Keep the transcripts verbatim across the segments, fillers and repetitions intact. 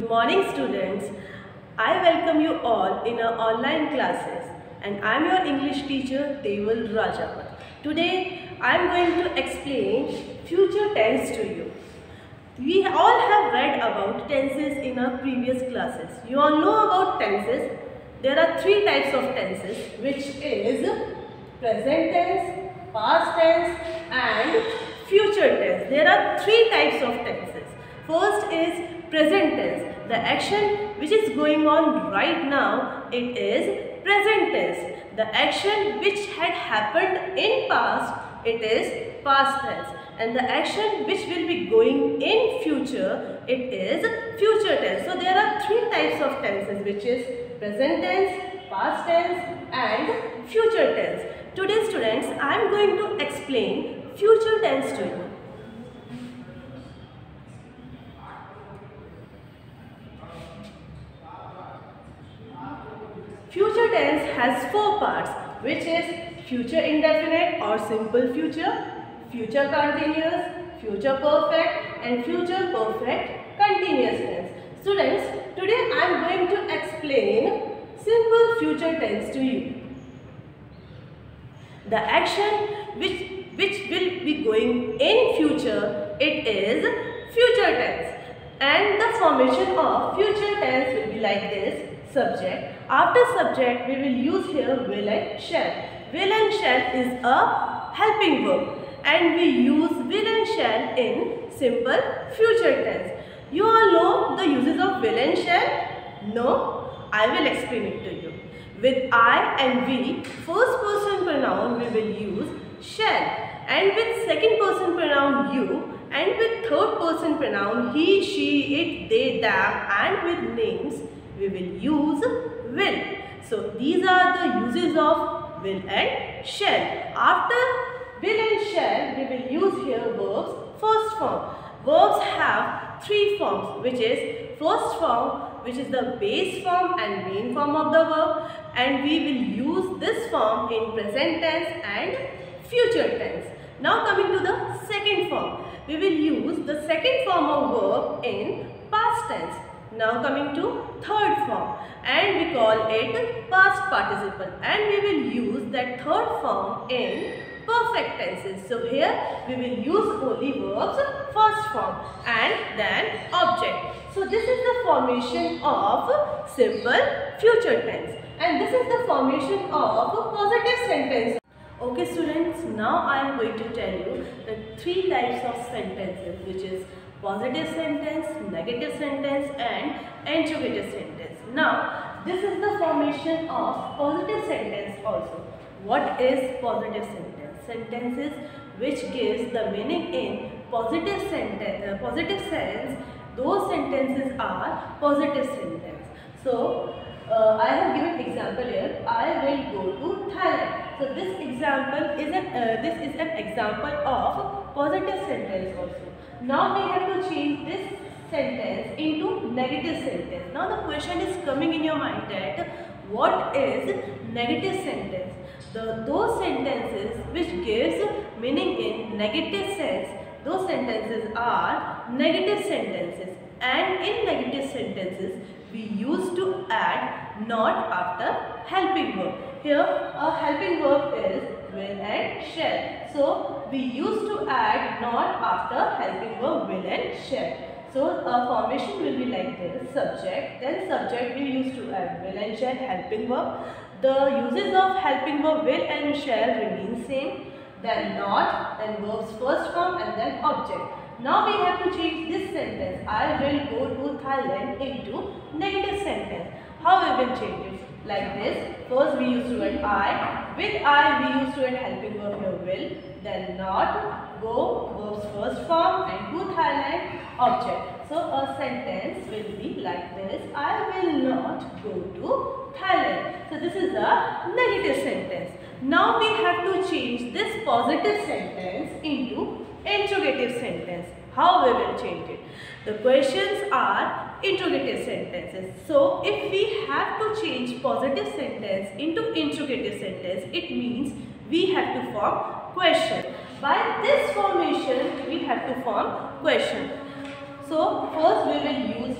morning, students. I welcome you all in our online classes, and I am your English teacher Deval Rajapat. Today I am going to explain future tense to you. We all have read about tenses in our previous classes. You all know about tenses. There are three types of tenses, which is present tense, past tense and future tense. There are three types of tenses. First is present tense. The action which is going on right now, it is present tense. The action which had happened in past, it is past tense. And the action which will be going in future, it is future tense. So there are three types of tenses, which is present tense, past tense and future tense. Today, students, I am going to explain future tense to you. Future tense has four parts, which is future indefinite or simple future, future continuous, future perfect and future perfect continuous tense. Students, today I am going to explain simple future tense to you. The action which, which will be going in future, it is future tense. And the formation of future tense will be like this. Subject. After subject, we will use here will and shall. Will and shall is a helping verb, and we use will and shall in simple future tense. You all know the uses of will and shall? No? I will explain it to you. With I and we, first person pronoun we will use shall, and with second person pronoun you, and with third person pronoun he, she, it, they, them, and with names we will use will. So these are the uses of will and shall. After will and shall, we will use here verbs first form. Verbs have three forms, which is first form, which is the base form and main form of the verb, and we will use this form in present tense and future tense. Now coming to the second form, we will use the second form of verb in past tense. Now coming to third form, and we call it past participle, and we will use that third form in perfect tenses. So here we will use only verbs first form and then object. So this is the formation of simple future tense, and this is the formation of positive sentence. Okay students, now I am going to tell you the three types of sentences, which is positive sentence, negative sentence and interrogative sentence. Now, this is the formation of positive sentence also. What is positive sentence? Sentences which gives the meaning in positive sentence, uh, positive sense, those sentences are positive sentence. So, uh, I have given example here. I will go to Thailand. So, this example is an uh, this is an example of positive sentence also. Now we have to change this sentence into negative sentence. Now the question is coming in your mind that what is negative sentence? The those sentences which gives meaning in negative sense, those sentences are negative sentences, and in negative sentences we used to add not after helping verb. Here a helping verb is will and shall. So we used to add not after helping verb will and shall. So a formation will be like this: subject, then subject we used to add will and shall, helping verb. The uses of helping verb will and shall remain same. Then not, then verbs first form and then object. Now we have to change this sentence, I will go to Thailand, into negative sentence. How we will change it? Like this. First we used to add I. With I we used to add helping verb here will. Then not, go, verbs first form and to Thailand, object. So a sentence will be like this: I will not go to Thailand. So this is a negative sentence. Now we have to change this positive sentence into interrogative sentence. How we will change it? The questions are interrogative sentences. So if we have to change positive sentence into interrogative sentence, it means we have to form question. By this formation, we have to form question. So first we will use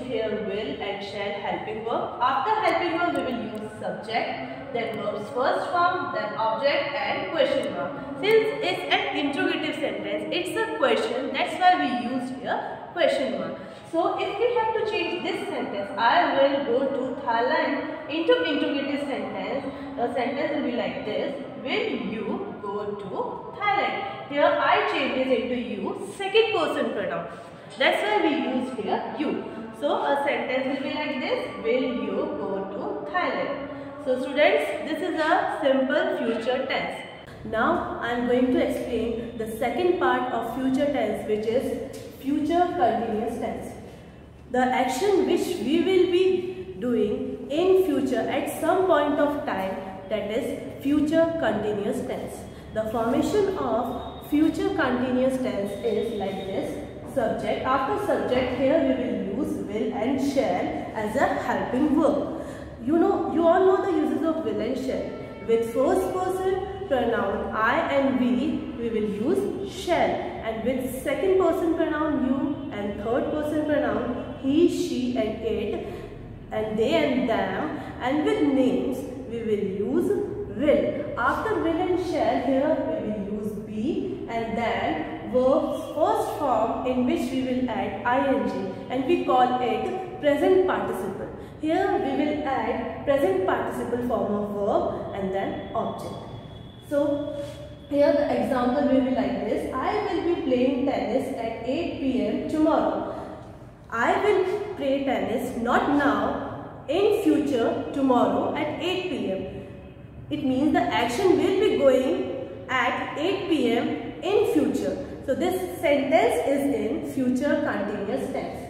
here will and shall helping verb. After helping verb we will use subject, then verb's first form, then object and question mark. Since it's an interrogative sentence, it's a question, that's why we used here question mark. So if we have to change this sentence, I will go to Thailand into interrogative sentence. The sentence will be like this: will you go to Thailand? Here I change it into you, second person pronoun. That's why we use here you. So a sentence will be like this: will you go to Thailand? So students, this is a simple future tense. Now I am going to explain the second part of future tense, which is future continuous tense. The action which we will be doing in future at some point of time, that is future continuous tense. The formation of future continuous tense is like this: subject. After subject, here we will use will and shall as a helping verb. You know, you all know the uses of will and shall. With first person pronoun I and we, we will use shall, and with second person pronoun you and third person pronoun he, she and it, and they and them, and with names we will use will. After will and shall, here we will use be, and then verb's first form in which we will add ing, and we call it present participle. Here we will add present participle form of verb and then object. So here the example will be like this: I will be playing tennis at eight p m tomorrow. I will play tennis not now, in future, tomorrow at eight p m It means the action will be going at eight p m in future. So this sentence is in future continuous tense.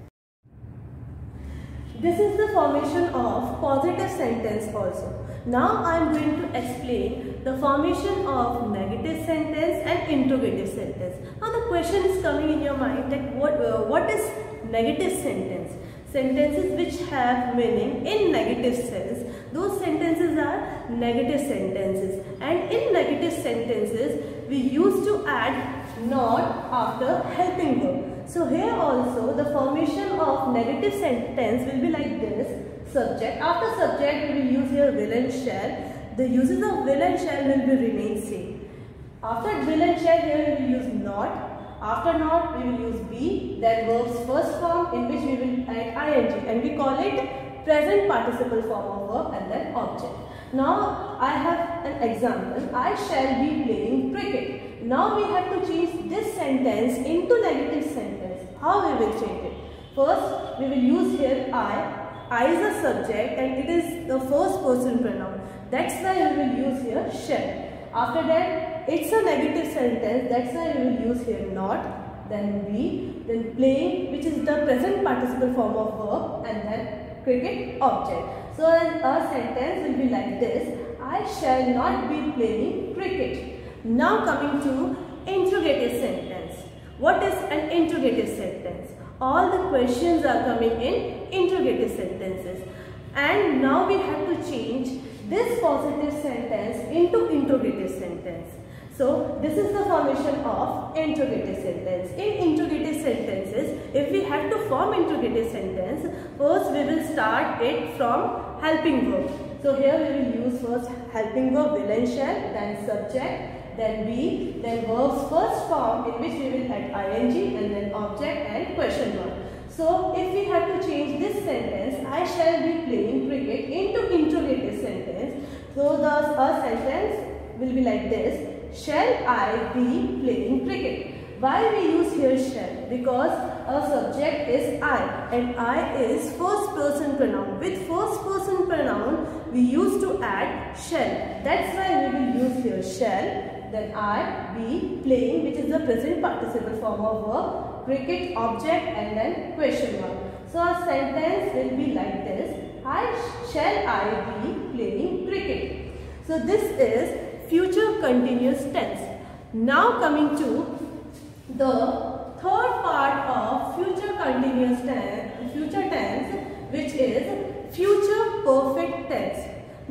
This is the formation of positive sentence also. Now I am going to explain the formation of negative sentence and interrogative sentence. Now the question is coming in your mind that what, uh, what is negative sentence? Sentences which have meaning in negative sense, those sentences are negative sentences, and in negative sentences we used to add not after helping verb. So here also the formation of negative sentence will be like this: subject. After subject we will use here will and shall. The uses of will and shall will be remain same. After will and shall, here we will use not. After not we will use be, then verb's first form in which we will add ing, and we call it present participle form of verb and then object. Now I have an example: I shall be playing cricket. Now we have to change this sentence into negative sentence. How we will change it? First we will use here I. I is a subject and it is the first person pronoun. That's why we will use here shall. After that, it's a negative sentence, that's why we will use here not, then be, then playing, which is the present participle form of verb, and then cricket, object. So a sentence will be like this: I shall not be playing cricket. Now coming to interrogative sentence. What is an interrogative sentence? All the questions are coming in interrogative sentences. And now we have to change this positive sentence into interrogative sentence. So this is the formation of interrogative sentence. In interrogative sentences, if we have to form interrogative sentence, first we will start it from helping verb. So here we will use first helping verb will and shall, then subject, then be, then verb's first form in which we will add ing, and then object and question mark. So if we have to change this sentence, I shall be playing cricket, into interrogative sentence. So the a sentence will be like this: shall I be playing cricket? Why we use here shall? Because a subject is I and I is first person pronoun. With first person pronoun we used to add shall. That's why we will use here shall. Then I be playing, which is the present participle form of verb, cricket, object, and then question mark. So a sentence will be like this: I shall I be playing cricket. So this is future continuous tense. Now coming to the third part of future continuous tense, future tense, which is future perfect tense.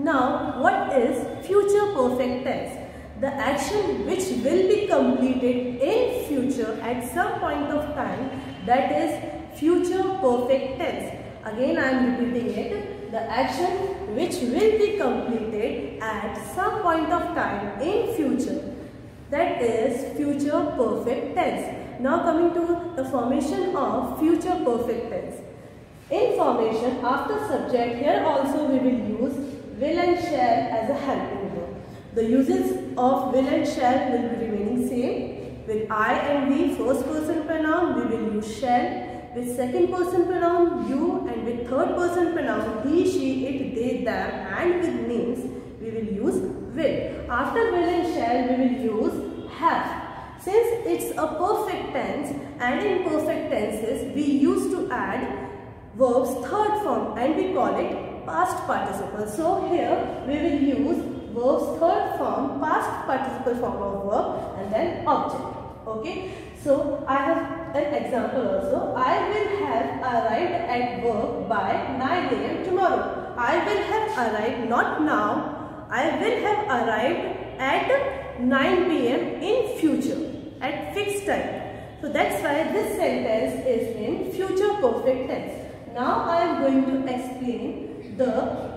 Now what is future perfect tense? The action which will be completed in future at some point of time, that is future perfect tense. Again I am repeating it. The action which will be completed at some point of time in future. That is future perfect tense. Now coming to the formation of future perfect tense. In formation, after subject, here also we will use will and shall as a helping verb. The uses of will and shall will be remaining same. With I and we, first person pronoun, we will use shall. With second person pronoun, you, and with third person pronoun, he, she, it, they, them, and with names, we will use will. After will and shall, we will use have. Since it's a perfect tense, and in perfect tenses, we used to add verbs third form and we call it past participle. So here we will use verbs third form, past participle form of verb, and then object. Okay. So I have an example also. I will have arrived at work by nine A M tomorrow. I will have arrived, not now. I will have arrived at nine P M in future, at fixed time. So that's why this sentence is in future perfect tense. Now I am going to explain the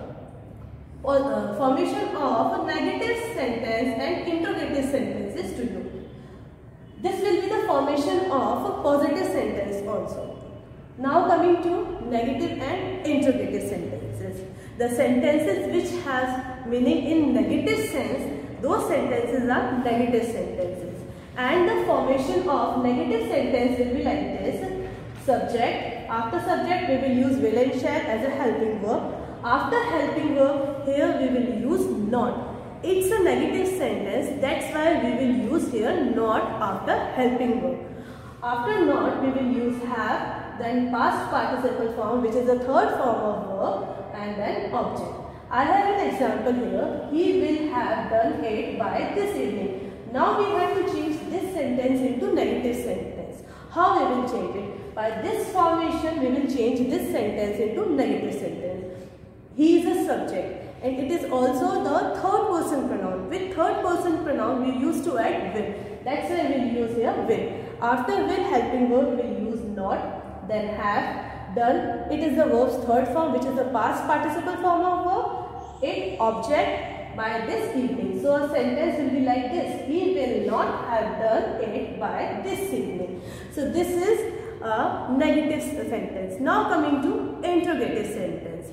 uh, formation of negative sentence and interrogative sentences to you. This will be the formation of a positive sentence also. Now coming to negative and interrogative sentences. The sentences which has meaning in negative sense, those sentences are negative sentences. And the formation of negative sentence will be like this. Subject. After subject we will use will and shall as a helping verb. After helping verb, here we will use not. It's a negative sentence, that's why we will use here not after helping verb. After not we will use have, then past participle form which is the third form of verb, and then object. I have an example here. He will have done it by this evening. Now we have to change this sentence into negative sentence. How we will change it? By this formation, we will change this sentence into negative sentence. He is a subject, and it is also the third person pronoun. With third person pronoun, we used to add will. That's why we will use here will. After will, helping verb, we will use not, then have, done. It is the verb's third form, which is the past participle form of verb. It, object, by this evening. So a sentence will be like this. He will not have done it by this evening. So this is a negative sentence. Now coming to interrogative sentence.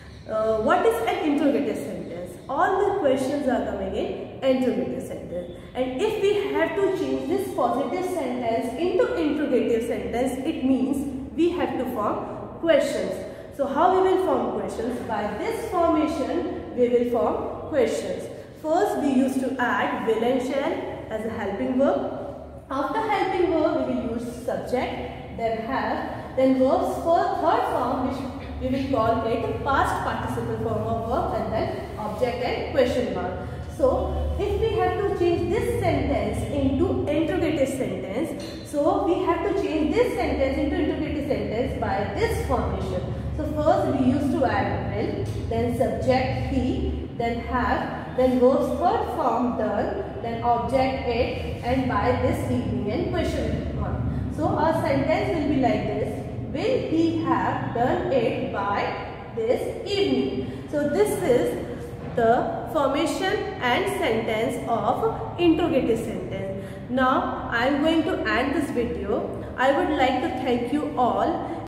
Uh, what is an interrogative sentence? All the questions are coming in interrogative sentence. And if we have to change this positive sentence into interrogative sentence, it means we have to form questions. So how we will form questions? By this formation, we will form questions. First, we used to add will and shall as a helping verb. After helping verb, we will use subject, then have, then verbs for third form, which we will call it past participle form of verb, and then object and question mark. So, if we have to change this sentence into interrogative sentence, so we have to change this sentence into interrogative sentence by this formation. So, first we used to add will, then subject he, then have, then verbs third form done, then object it, and by this evening and question mark. So, our sentence will be like this. Will he have done it by this evening? So, this is the formation and sentence of interrogative sentence. Now, I am going to end this video. I would like to thank you all.